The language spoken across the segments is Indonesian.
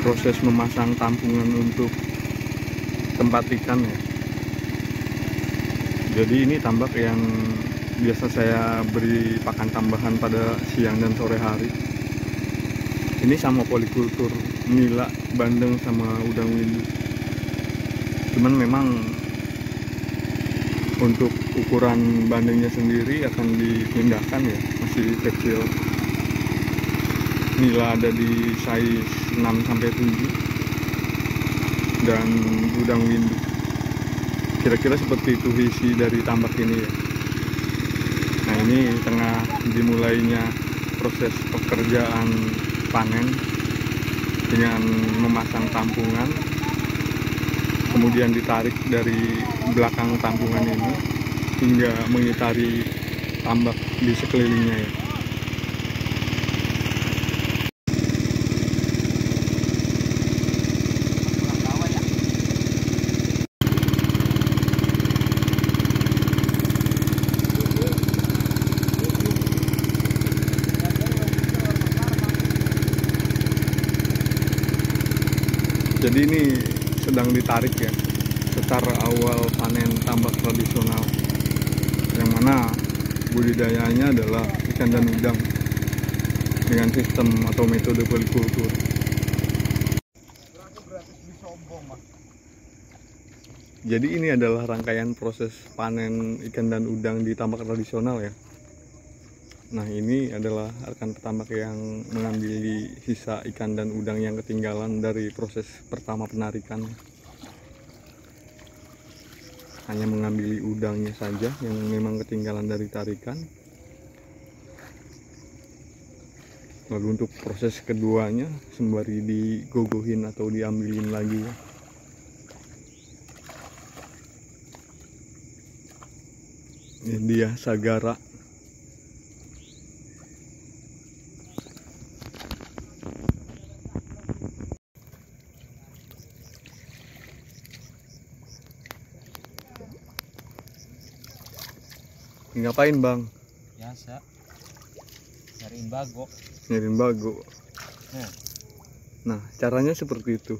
proses memasang tampungan untuk tempat ikan ya. Jadi ini tambak yang biasa saya beri pakan tambahan pada siang dan sore hari. Ini sama polikultur nila, bandeng sama udang windu. Cuman memang untuk ukuran bandengnya sendiri akan dipindahkan ya, masih kecil. Nila ada di size 6-7 dan udang windu. Kira-kira seperti itu visi dari tambak ini ya. Nah, ini tengah dimulainya proses pekerjaan panen dengan memasang tampungan, kemudian ditarik dari belakang tampungan ini hingga mengitari tambak di sekelilingnya ya. Jadi ini sedang ditarik ya, secara awal panen tambak tradisional, yang mana budidayanya adalah ikan dan udang dengan sistem atau metode polikultur. Jadi ini adalah rangkaian proses panen ikan dan udang di tambak tradisional ya. Nah, ini adalah rekan petambak yang mengambil sisa ikan dan udang yang ketinggalan dari proses pertama penarikan. Hanya mengambil udangnya saja yang memang ketinggalan dari tarikan. Lalu untuk proses keduanya sembari digogohin atau diambilin lagi ya. Ini dia sagara. Ngapain bang? Biasa nyariin bago. Nyariin bago. Nah, caranya seperti itu.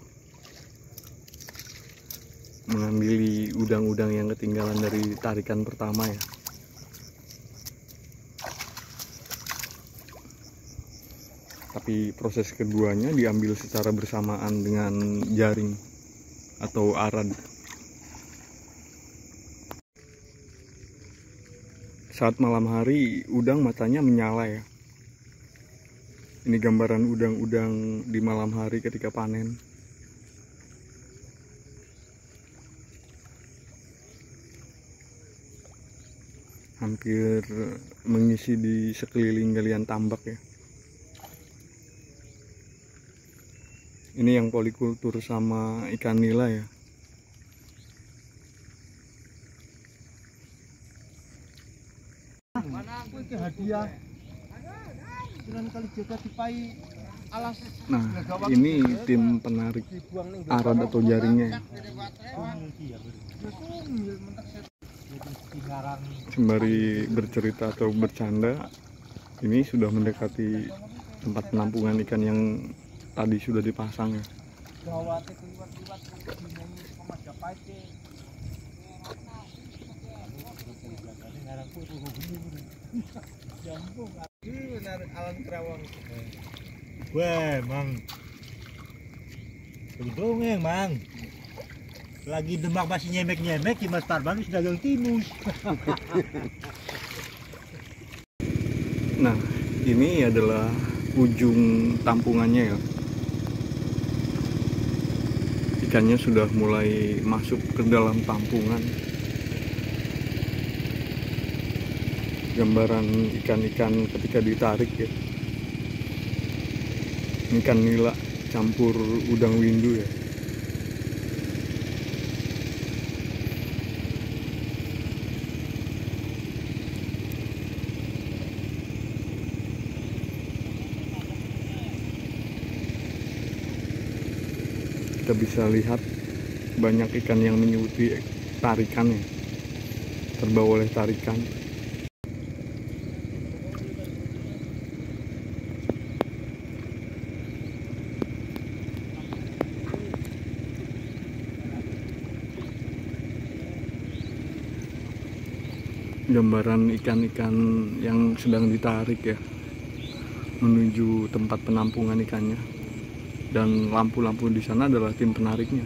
Mengambil udang-udang yang ketinggalan dari tarikan pertama ya. Tapi proses keduanya diambil secara bersamaan dengan jaring atau arad. Saat malam hari, udang matanya menyala ya. Ini gambaran udang-udang di malam hari ketika panen. Hampir mengisi di sekeliling galian tambak ya. Ini yang polikultur sama ikan nila ya. Hadiah kali jaga dipai alas. Nah, ini tim penarik arad atau jaringnya ya. Sembari bercerita atau bercanda, ini sudah mendekati tempat penampungan ikan yang tadi sudah dipasang ya. Weh, Mang. Dongeng, Mang. Lagi Demak masih nyemek-nyemek, Mas Tarban sudah dagang timus. Nah, ini adalah ujung tampungannya ya. Ikannya sudah mulai masuk ke dalam tampungan. Gambaran ikan-ikan ketika ditarik ya. Ikan nila campur udang windu ya. Kita bisa lihat banyak ikan yang mengikuti tarikan ya, terbawa oleh tarikan. gambaran ikan-ikan yang sedang ditarik ya menuju tempat penampungan ikannya, dan lampu-lampu di sana adalah tim penariknya.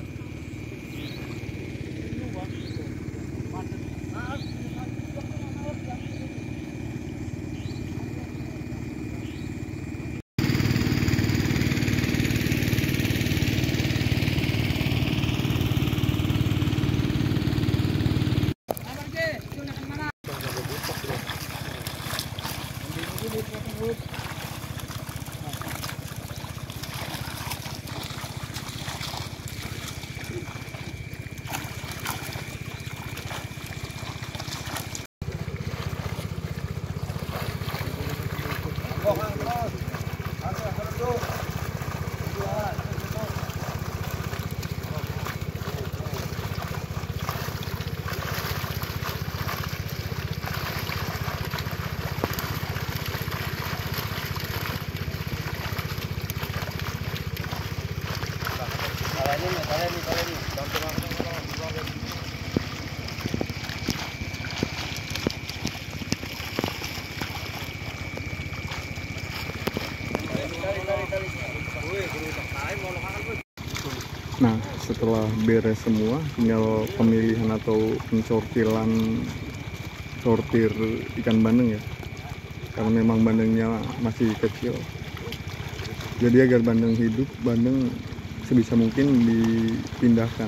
Nah, setelah beres semua, tinggal pemilihan atau pensortiran sortir ikan bandeng ya, karena memang bandengnya masih kecil. Jadi agar bandeng hidup, bandeng sebisa mungkin dipindahkan.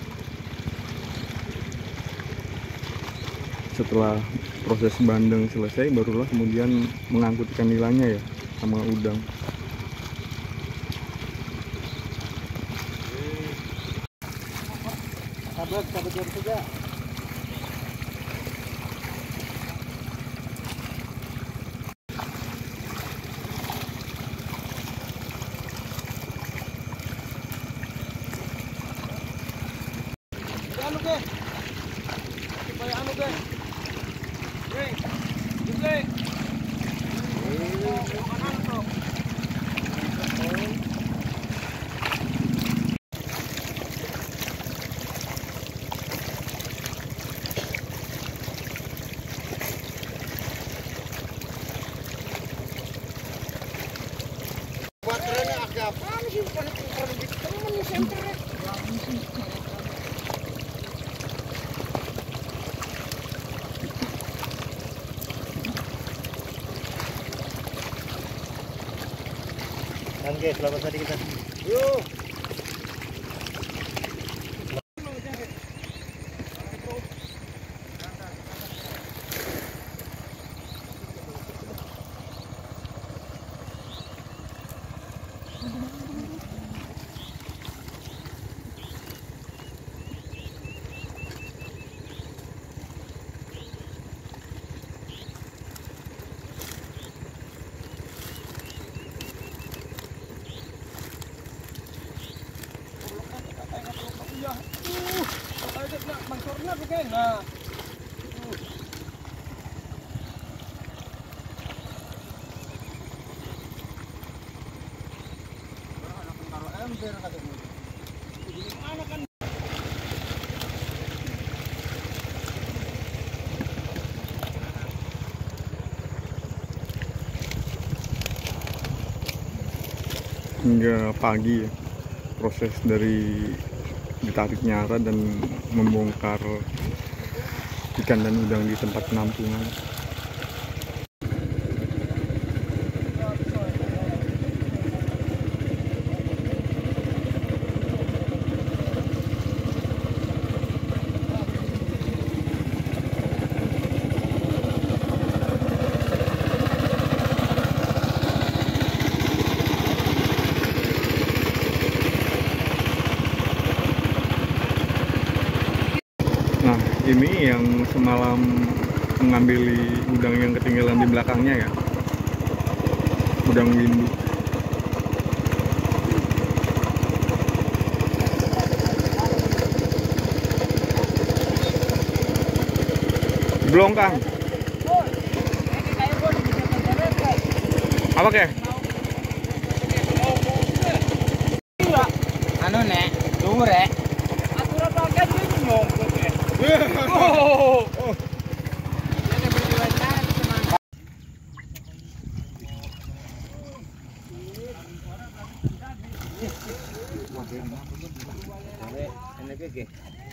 Setelah proses bandeng selesai, barulah kemudian mengangkut ikan nilainya ya, sama udang. Sahabat juga. Anu ke? Supaya anu ke? Ring. Jumle. Kanan tuh. Oke, selamat tadi kita. Yuk. Nah. Hingga pagi ya, proses dari ditariknya arah dan membongkar ikan dan udang di tempat penampungan. Ini yang semalam mengambil udang yang ketinggalan di belakangnya ya, udang windu. Belum Kang. Apa ke? Anu nek, dhuwur rek. Aturan pakai nyongkok. Oh.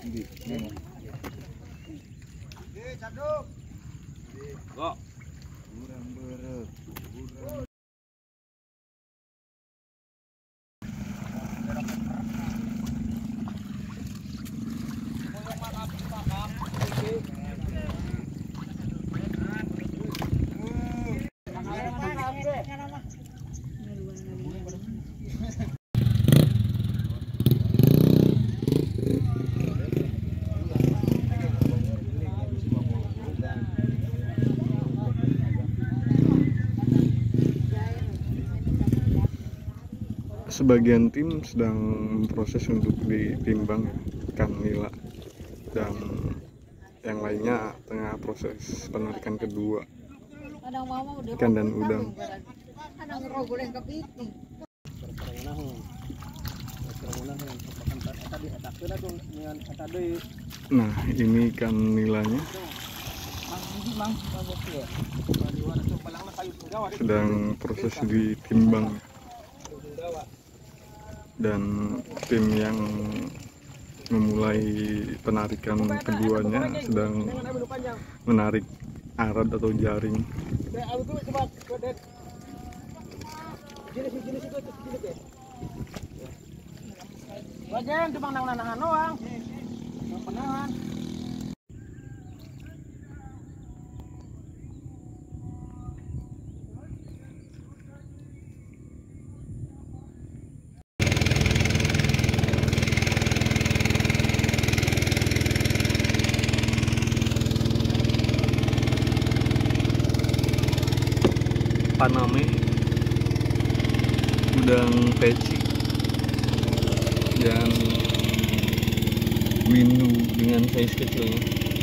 Sebagian tim sedang memproses untuk ditimbang ya, ikan nila, dan yang lainnya tengah proses penarikan kedua ikan dan udang. Nah, ini ikan nilanya sedang proses ditimbang, dan tim yang memulai penarikan keduanya sedang menarik arad atau jaring. Wajan cuma nahan doang. Penahan. Paname, udang peci, dan windu dengan size kecilnya.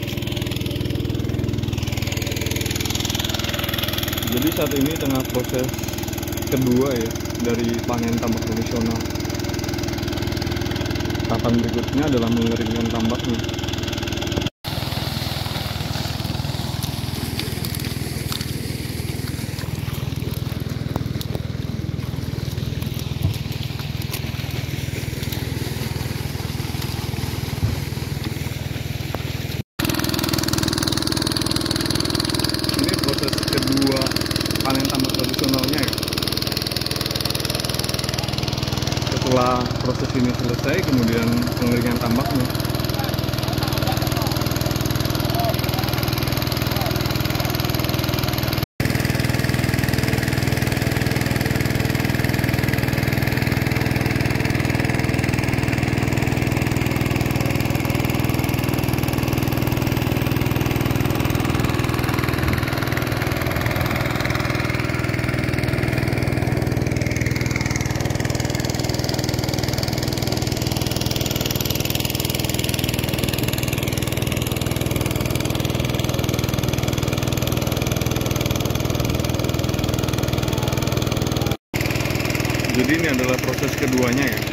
Jadi saat ini tengah proses kedua ya dari panen tambak tradisional. Tahapan berikutnya adalah mengeringkan tambaknya. Kedua panen tambak tradisionalnya ya. Setelah proses ini selesai, kemudian pengeringan tambaknya. Jadi ini adalah proses keduanya ya,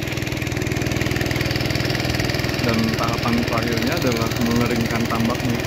dan tahapan terakhirnya adalah mengeringkan tambaknya.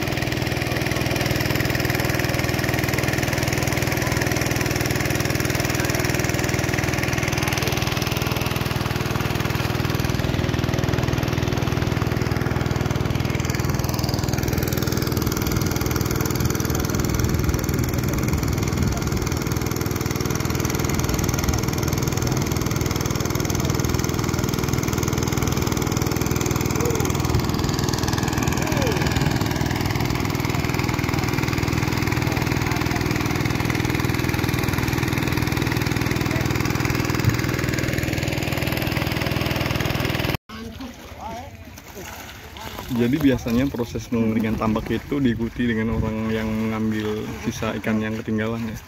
Jadi biasanya proses mengeringkan tambak itu diikuti dengan orang yang mengambil sisa ikan yang ketinggalan ya.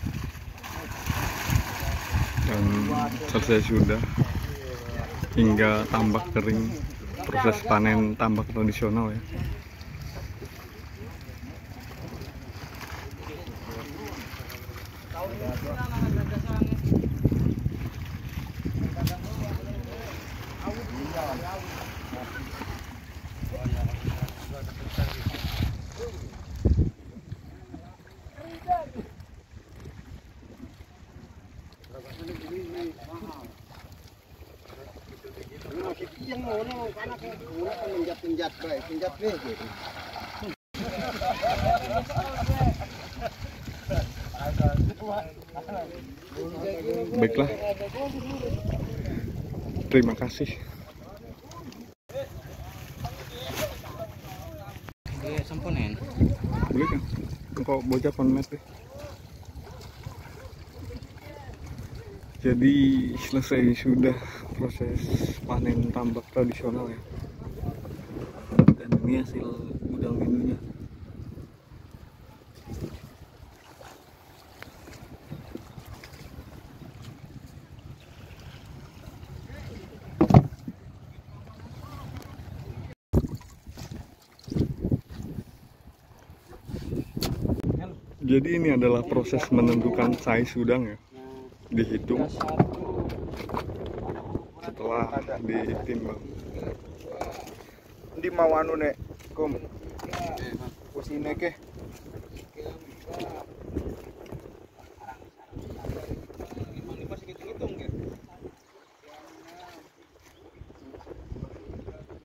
Dan selesai sudah hingga tambak kering, proses panen tambak tradisional ya. Penjat baik, penjat nih gitu. Baiklah, terima kasih. Samponen. Boleh kan? Engkau bocah konmet deh. Jadi selesai sudah proses panen tambak tradisional ya. Dan ini hasil udang mindunya. Jadi ini adalah proses menentukan size udang ya. Dihitung setelah ditimbang. Di mau anu nek, kum. Kusine ke.